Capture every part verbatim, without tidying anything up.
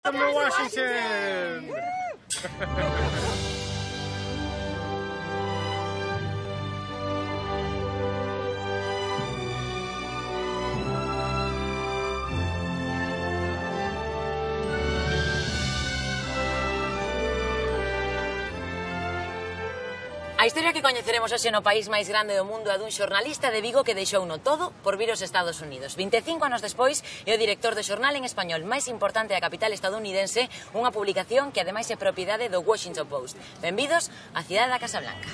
From Washington! A historia que coñeceremos hoxe no país máis grande do mundo é dun xornalista de Vigo que deixou no todo por vir aos Estados Unidos. vinte e cinco anos despois é o director do xornal en español máis importante da capital estadounidense, unha publicación que ademais é propiedade do Washington Post. Benvidos á cidade da Casa Blanca.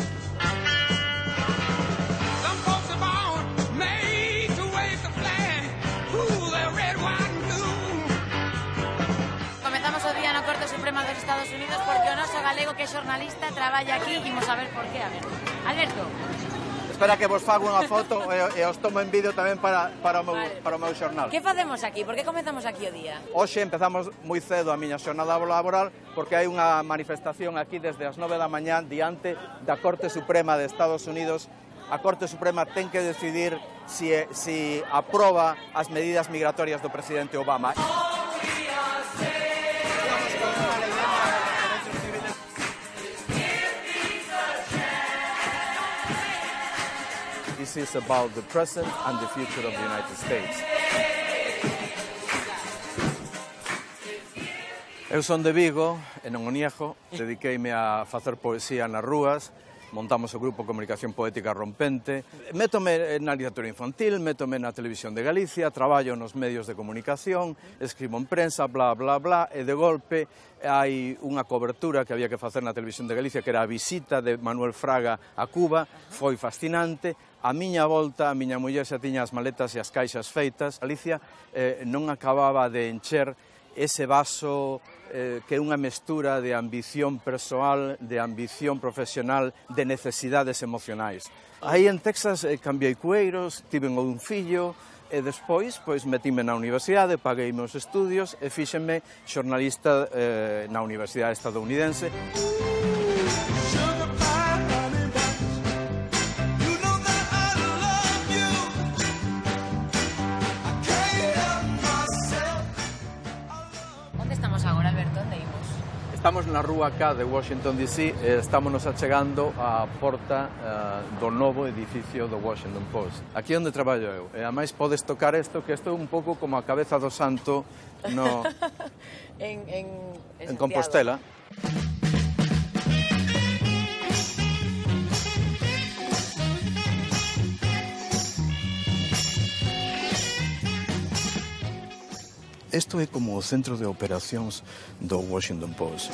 Comezamos o día na Corte Suprema dos Estados Unidos porque o noso galego que é xornalista traballa aquí e imos a ver por qué. A ver, Alberto. Espera que vos fago unha foto e, e os tomo en vídeo tamén para, para, o meu, vale. para o meu xornal. Que facemos aquí? Por que comezamos aquí o día? Hoxe empezamos moi cedo a miña xornada laboral porque hai unha manifestación aquí desde as nove da mañá diante da Corte Suprema de Estados Unidos. A Corte Suprema ten que decidir si, si aproba as medidas migratorias do presidente Obama. This is about the present and the future of the United States. Eu son de Vigo, e non o niego, dediqueime a facer poesía nas rúas, montamos o grupo Comunicación Poética Rompente, métome na literatura infantil, métome na televisión de Galicia, traballo nos medios de comunicación, escribo en prensa, bla, bla, bla, e de golpe hai unha cobertura que había que facer na televisión de Galicia, que era a visita de Manuel Fraga a Cuba, foi fascinante. A miña volta, a miña muller xa tiña as maletas e as caixas feitas. Galicia eh, non acababa de encher ese vaso eh, que é unha mestura de ambición persoal, de ambición profesional, de necesidades emocionais. Aí en Texas eh, cambiei cueiros, tiven un fillo, e despois pois, metime na universidade, paguei meus estudios e fíxenme xornalista eh, na Universidade Estadounidense. Estamos na rúa K de Washington D C e estamos nos achegando á porta uh, do novo edificio do Washington Post. Aquí é onde traballo eu. E ademais podes tocar isto, que isto é un pouco como a cabeza do santo no... en, en, en Compostela. Isto é como o centro de operacións do Washington Post.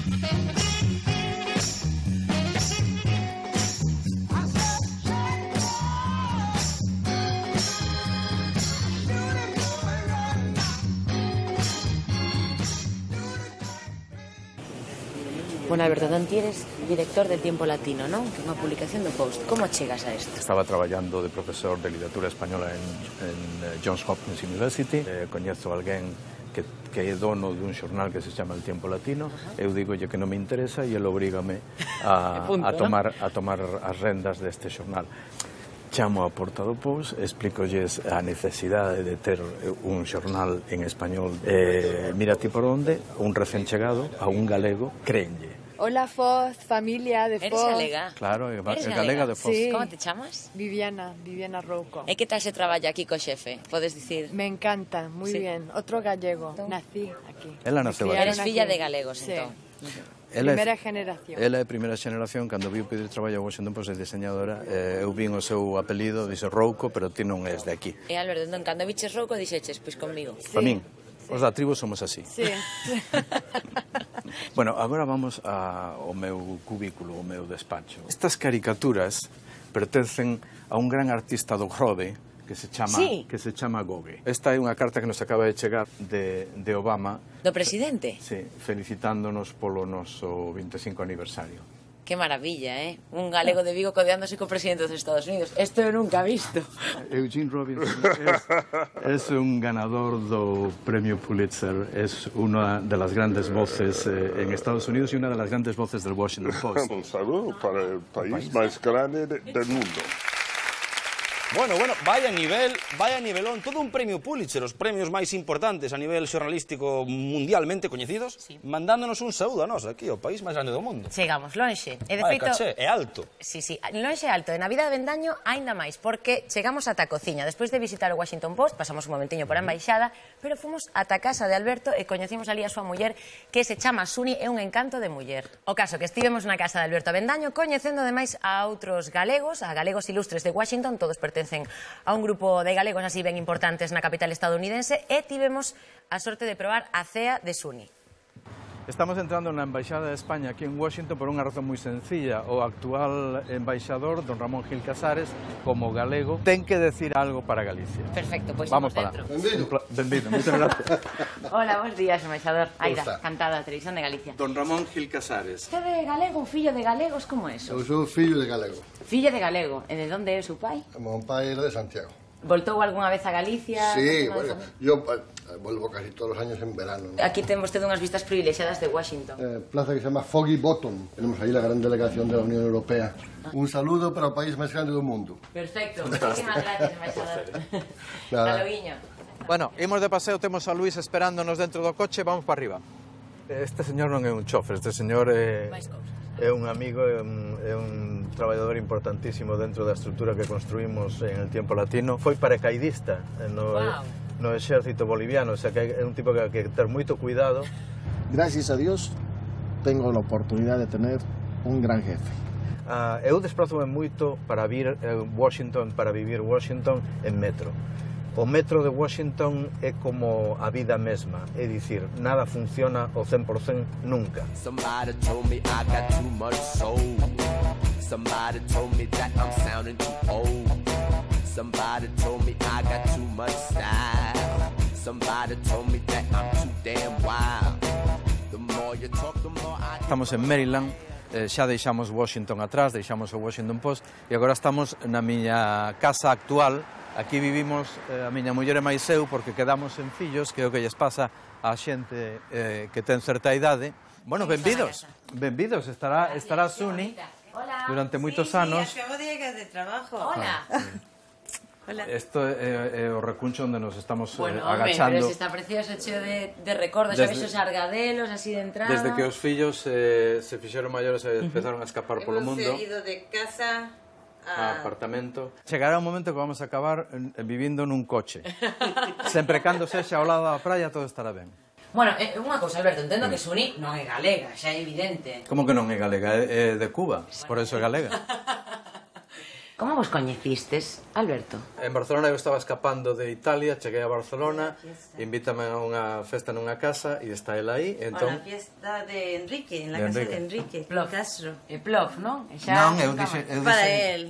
Bueno, Alberto, entón ti eres director de Tiempo Latino, non? Que é unha publicación do Post. Como chegas a isto? Estaba traballando de profesor de literatura española en, en Johns Hopkins University. Eh, coñezo alguén que, que é dono dun xornal que se chama El Tiempo Latino. Uh-huh. Eu digolle que non me interesa e ele obrígame a, punto, a, tomar, ¿no? a tomar as rendas deste xornal. Chamo a porta do Post, explícolles a necesidade de ter un xornal en español. Eh, mira ti por onde, un recén chegado, a un galego, créenlle. Hola, Foz, familia de Foz. Eres galega? Claro, é galega? galega de Foz. Sí. Como te chamas? Viviana, Viviana Rouco. E que tal se traballa aquí co xefe? Podes dicir? Me encanta, moi sí. bien. Outro gallego, ¿no? Nací aquí. Ela naceu aquí. Eres filla de galegos, sí. entón. Ela primeira é, generación. Ela é primeira xeneración, cando viu pedir traballo a Washington Post de diseñadora, eh, eu vin o seu apelido, dixe Rouco, pero ti non és de aquí. E Alberto, entón, cando viches Rouco, dixeches, pois conmigo. Sí. Pa min, sí. Os da tribu somos así. Sí. Bueno, agora vamos ao meu cubículo, ao meu despacho. Estas caricaturas pertencen a un gran artista do Grove que se chama sí. que se chama Gogue. Esta é unha carta que nos acaba de chegar de, de Obama. Do presidente? Sí, felicitándonos polo noso vinte e cinco aniversario. Que maravilla, eh? Un galego de Vigo codeándose co presidente dos Estados Unidos. Esto eu nunca visto. Eugene Robinson es, es un ganador do premio Pulitzer. Es una de las grandes voces eh, en Estados Unidos y una de las grandes voces del Washington Post. Un saludo para el país, país. más grande de, del mundo. Bueno, bueno, vaya nivel, vaya nivelón, todo un premio Pulitzer, os premios máis importantes a nivel xornalístico mundialmente coñecidos, sí. Mandándonos un saúdo a nós aquí, o país máis grande do mundo. Chegamos lonxe. E de Vai, feito, caché, é alto. Sí, sí, lonxe é alto. E na vida de Vendaño aínda máis, porque chegamos ata a cociña. Despois de visitar o Washington Post, pasamos un momentiño por a embaixada, pero fomos ata a casa de Alberto e coñecimos ali a súa muller, que se chama Suni, é un encanto de muller. O caso que estivemos na casa de Alberto a Vendaño, coñecendo ademais a outros galegos, a galegos ilustres de Washington, todos pertencen a un grupo de galegos así ben importantes na capital estadounidense, e tivemos a sorte de probar a cea de Suni. Estamos entrando na Embaixada de España aquí en Washington por unha razón moi sencilla. O actual embaixador, don Ramón Gil Casares, como galego, ten que decir algo para Galicia. Perfecto, pois vamos para dentro. Benvido. Benvido, moitas gracias. Hola, bons días, embaixador. Aida, cantada da Televisión de Galicia. Don Ramón Gil Casares. Usted é galego, fillo de galegos, como é eso? Eu sou fillo de galego. Fillo de galego. E de onde é o seu pai? O meu pai era de Santiago. Voltou algunha vez a Galicia? Sí, bueno, yo eh, vuelvo casi todos los años en verano, ¿no? Aquí ten vostede unhas vistas privilexiadas de Washington. Eh, plaza que se llama Foggy Bottom. Tenemos ahí la gran delegación de la Unión Europea. Un saludo para o país máis grande do mundo. Perfecto. Muchísimas gracias, embaixador. Hasta loguiño. Bueno, imos de paseo, temos a Luis esperándonos dentro do coche, vamos para arriba. Este señor non é un chofer, este señor é... É un amigo, é un, é un traballador importantísimo dentro da estrutura que construímos en el tiempo latino. Foi paracaidista no, wow. no exército boliviano, o sea que é un tipo que hai que ter moito cuidado. Gracias a Dios tengo a oportunidade de tener un gran jefe. Uh, eu desprázome moito para vir eh, Washington, para vivir Washington en metro. O metro de Washington é como a vida mesma, é dicir, nada funciona ao cen por cen nunca. Somebody told me I got too much soul. Somebody told me that I'm sounding too old. Somebody told me I got too much style. Somebody told me that I'm too damn wild. The more you talk, the more I... Estamos en Maryland. Eh, xa deixamos Washington atrás, deixamos o Washington Post e agora estamos na miña casa actual. Aquí vivimos eh, a miña muller e máis eu porque quedamos en fillos, que é o que lles pasa a xente eh, que ten certa idade. Bueno, benvidos, benvidos, estará, estará Suni durante moitos anos. Sí, sí, acabo de llegar de trabajo. Hola. Hola. Isto é, é o recuncho onde nos estamos bueno, eh, agachando. Bueno, hombre, está precioso, cheo de, de recordos, desde, xa ves os argadelos así de entrada. Desde que os fillos eh, se fixeron maiores e empezaron a escapar polo mundo. Hemos ido de casa a apartamento. Chegará un momento que vamos a acabar en, en vivindo nun coche. Sempre cando sexa ao lado da praia todo estará ben. Bueno, eh, unha cousa, Alberto, entendo que Suni non é galega, xa é evidente. Como que non é galega? É, é de Cuba, por eso é galega. Como vos coñecistes, Alberto? En Barcelona eu estaba escapando de Italia, cheguei a Barcelona, invítame a unha festa nunha casa e está el aí, entón... A la fiesta de Enrique, en la casa de Enrique, Plof. Castro. E Plof, non? E xa non, eu dixe... Eu para dixe... él.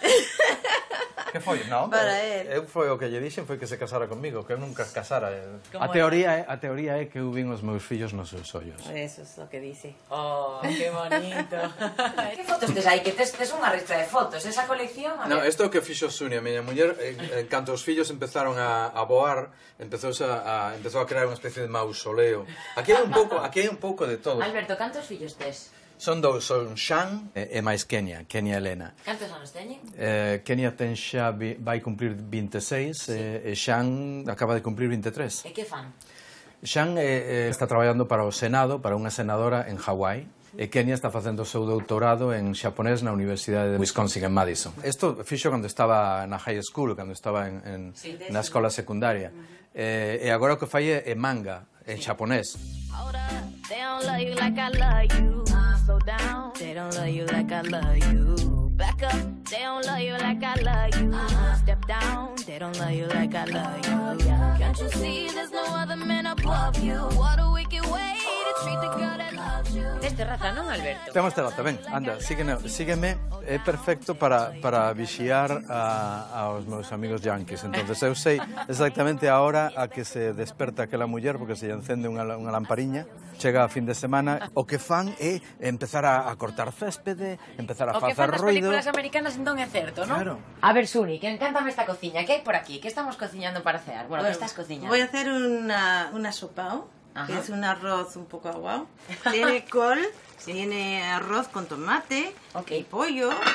Que foi? Non, para eu, él. Eu foi o que lle dixen foi que se casara comigo, que eu nunca casara. A teoría, é, a teoría é que eu vin os meus fillos nos seus ollos. Eso es lo que dice. Oh, que bonito. Que fotos tes aí? Que tes, tes unha ristra de fotos, esa colección? No, isto é o que fixo Suni, a miña muller, en, en canto os fillos empezaron a, a voar, empezou a, a, empezou a crear unha especie de mausoleo. Aquí hai un pouco, aquí hai un pouco de todo. Alberto, cantos fillos tes? Son dous, son Xan e, e máis Kenia, Kenia Elena. Cantos anos teñen? Eh, Kenia ten xa, vi, vai cumplir vinte e seis, sí. e, e Xan acaba de cumplir vinte e tres. E que fan? Xan eh, está traballando para o Senado, para unha senadora en Hawái, e Kenia está facendo o seu doutorado en xaponés na Universidade de Wisconsin, en Madison. Isto fixo cando estaba na high school, cando estaba en, en, sí, na escola secundaria. Eh, e agora o que fai é manga, en xaponés. They don't love you like I love you. Slow down. They don't love you like I love you. Back up. They don't love you like I love you. Step down. They don't love you like I love you. Can't you see there's no other man above you? What a wicked way to treat the girl that loves you. Tes terraza, non, Alberto? Temos terraza, ven, anda, sígueme, sígueme. É perfecto para, para vixiar a, aos meus amigos yanquis. Entonces eu sei exactamente a hora a que se desperta aquela muller porque se lle encende unha, unha lampariña. Chega a fin de semana, o que fan é empezar a, a cortar céspede, empezar a facer ruido. O que fan as películas americanas entón é certo, non? Claro. A ver, Suni, que encántame esta cociña. Que hai por aquí? Que estamos cociñando para cear? Bueno, bueno, ¿qué estás cocinando? Voy a hacer una, una sopa, que es un arroz un poco aguado. Tiene col, sí. Tiene arroz con tomate, okay. Y pollo,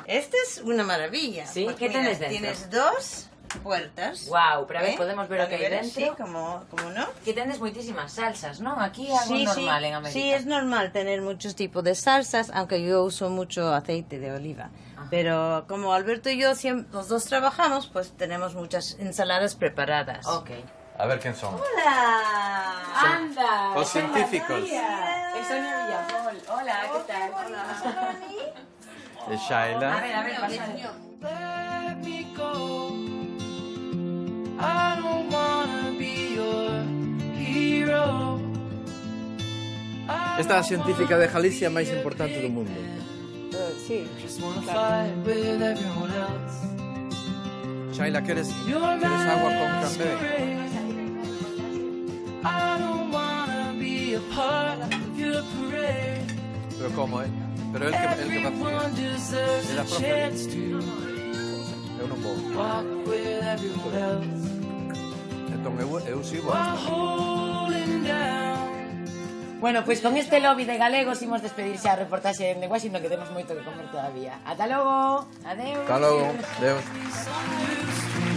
Este es una maravilla. Sí, porque, ¿qué mira, tienes dentro? Tienes dos puertas. Wow, pero a ver, ¿eh? podemos ver o que hai ver, dentro. Sí, como, como no. Que tendes moitísimas salsas, non? Aquí é algo Sí, normal sí. en América. Sí, es normal tener muchos tipos de salsas, aunque yo uso mucho aceite de oliva. Ajá. Pero como Alberto y yo siempre, los dos trabajamos, pues tenemos muchas ensaladas preparadas. Ok. A ver quen son. ¡Hola! ¡Anda! Os científicos. Es Sonia Villapol. Hola, ¿qué tal? Hola. E Shaila. A ver, a ver, pasa. Esta é a científica de Galicia máis importante do mundo. Uh, sí, Shaila, queres, queres agua con café? Pero como, eh? Pero el que, el que facía. Era profe. Eu non vou. Entón, eu, eu sigo hasta. Bueno, pois pues con este lobby de galegos imos despedir xa a reportaxe en Washington, que temos moito que comer todavía. Ata logo. Adeus. Hasta logo. Adeus.